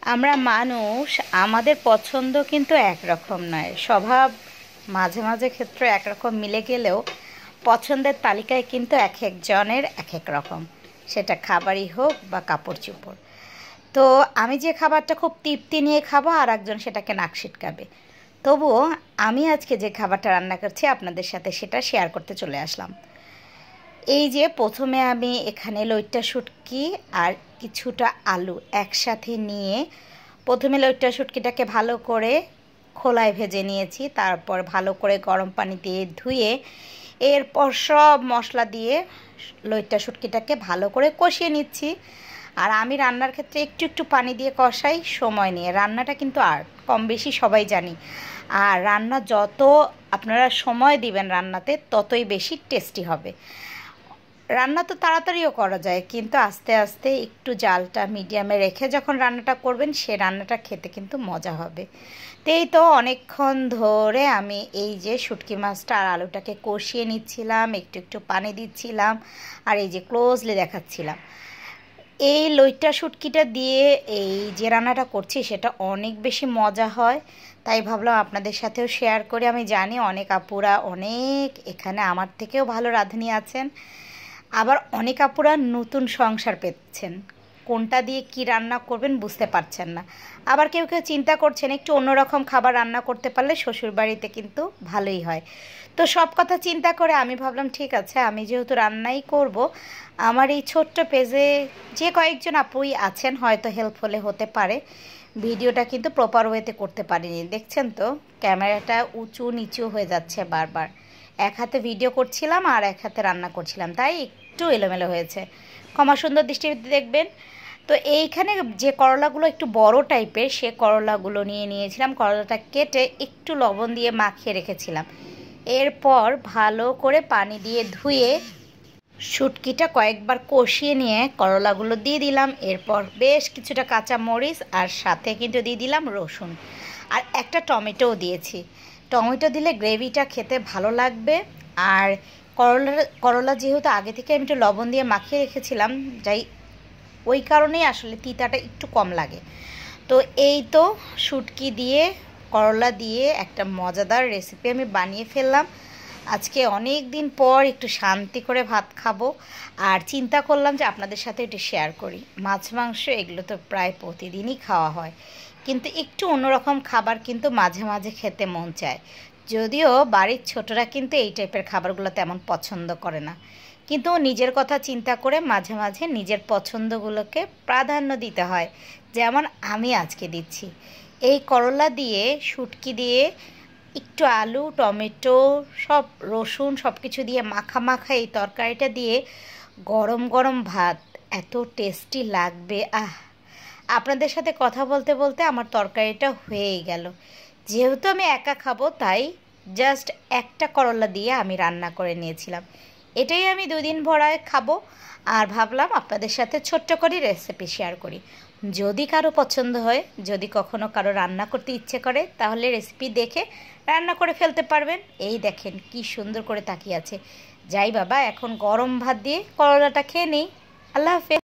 আমরা মানুষ আমাদের পছন্দ কিন্তু একরকম নয়। স্বভাব মাঝে মাঝে ক্ষেত্রে একরকম মিলে গেলেও পছন্দের তালিকায় কিন্তু এক একজনের এক এক রকম, সেটা খাবারই হোক বা কাপড় চোপড়। তো আমি যে খাবারটা খুব তৃপ্তি নিয়ে খাবো আর একজন সেটাকে নাক সিটকাবে। তবুও আমি আজকে যে খাবারটা রান্না করছি আপনাদের সাথে সেটা শেয়ার করতে চলে আসলাম। এই যে প্রথমে আমি এখানে লইট্টা শুটকি আর কিছুটা আলু একসাথে নিয়ে প্রথমে লইট্টা শুটকিটাকে ভালো করে খোলায় ভেজে নিয়েছি, তারপর ভালো করে গরম পানি দিয়ে ধুয়ে এরপর সব মশলা দিয়ে লইট্টা শুটকিটাকে ভালো করে কষিয়ে নিচ্ছি। আর আমি রান্নার ক্ষেত্রে একটু একটু পানি দিয়ে কষাই সময় নিয়ে। রান্নাটা কিন্তু আর কম বেশি সবাই জানি, আর রান্না যত আপনারা সময় দিবেন রান্নাতে ততই বেশি টেস্টি হবে। রান্না তো তাড়াতাড়িও করা যায়, কিন্তু আস্তে আস্তে একটু জালটা মিডিয়ামে রেখে যখন রান্নাটা করবেন সে রান্নাটা খেতে কিন্তু মজা হবে। তো এই তো অনেকক্ষণ ধরে আমি এই যে শুটকি মাছটা আর আলুটাকে কষিয়ে নিচ্ছিলাম, একটু একটু পানি দিচ্ছিলাম আর এই যে ক্লোজলি দেখাচ্ছিলাম। এই লইট্টা শুটকিটা দিয়ে এই যে রান্নাটা করছি সেটা অনেক বেশি মজা হয়, তাই ভাবলাম আপনাদের সাথেও শেয়ার করে। আমি জানি অনেক আপুরা অনেক এখানে আমার থেকেও ভালো রাঁধুনি আছেন, আবার অনেক আপুরা নতুন সংসার পেয়েছেন, কোনটা দিয়ে কি রান্না করবেন বুঝতে পারছেন না। আবার কেউ কেউ চিন্তা করছেন একটু অন্যরকম খাবার রান্না করতে পারলে শ্বশুরবাড়িতে কিন্তু ভালোই হয়। তো সব কথা চিন্তা করে আমি ভাবলাম ঠিক আছে, আমি যেহেতু রান্নাই করব, আমার এই ছোট্ট পেজে যে কয়েকজন আপুই আছেন হয়তো হেল্প হলে হতে পারে। ভিডিওটা কিন্তু প্রপার ওয়েতে করতে পারিনি, দেখছেন তো ক্যামেরাটা উঁচু নিচু হয়ে যাচ্ছে বারবার। এক হাতে ভিডিও করছিলাম আর এক হাতে রান্না করছিলাম, তাই একটু এলোমেলো হয়েছে, ক্ষমা সুন্দর দৃষ্টিতে দেখবেন। তো এইখানে যে করলাগুলো একটু বড় টাইপের সে করলাগুলো নিয়েছিলাম, করলাটা কেটে একটু লবণ দিয়ে মাখিয়ে রেখেছিলাম। এরপর ভালো করে পানি দিয়ে ধুয়ে শুটকিটা কয়েকবার কষিয়ে নিয়ে করলাগুলো দিয়ে দিলাম। এরপর বেশ কিছুটা কাঁচা মরিচ আর সাথে কিন্তু দিয়ে দিলাম রসুন আর একটা টমেটোও দিয়েছি। টমেটো দিলে গ্রেভিটা খেতে ভালো লাগবে। আর করলা যেহেতু আগে থেকে আমি একটু লবণ দিয়ে মাখিয়ে রেখেছিলাম, যাই ওই কারণেই আসলে তিতাটা একটু কম লাগে। তো এই তো শুটকি দিয়ে করলা দিয়ে একটা মজাদার রেসিপি আমি বানিয়ে ফেললাম। আজকে অনেক দিন পর একটু শান্তি করে ভাত খাবো, আর চিন্তা করলাম যে আপনাদের সাথে একটু শেয়ার করি। মাছ মাংস এগুলো তো প্রায় প্রতিদিনই খাওয়া হয়, কিন্তু একটু অন্যরকম খাবার কিন্তু মাঝে মাঝে খেতে মন চায়। যদিও বাড়ির ছোটরা কিন্তু এই টাইপের খাবারগুলো তেমন পছন্দ করে না, কিন্তু নিজের কথা চিন্তা করে মাঝে মাঝে নিজের পছন্দগুলোকে প্রাধান্য দিতে হয়, যেমন আমি আজকে দিচ্ছি। এই করলা দিয়ে শুটকি দিয়ে একটু আলু টমেটো সব রসুন সব কিছু দিয়ে মাখা মাখা এই তরকারিটা দিয়ে গরম গরম ভাত এত টেস্টি লাগবে। আপনাদের সাথে কথা বলতে বলতে আমার তরকারিটা হয়েই গেল। যেহেতু আমি একা খাবো তাই জাস্ট একটা করলা দিয়ে আমি রান্না করে নিয়েছিলাম। এটাই আমি 2 দিন ভরায় খাবো, আর ভাবলাম আপনাদের সাথে ছোট্ট করে রেসিপি শেয়ার করি। যদি কারো পছন্দ হয়, যদি কখনো কারো রান্না করতে ইচ্ছে করে, তাহলে রেসিপি দেখে রান্না করে ফেলতে পারবেন। এই দেখেন কি সুন্দর করে তাকিয়ে আছে। যাই বাবা, এখন গরম ভাত দিয়ে করলাটা খেয়ে নেই। আল্লাহ হাফেজ।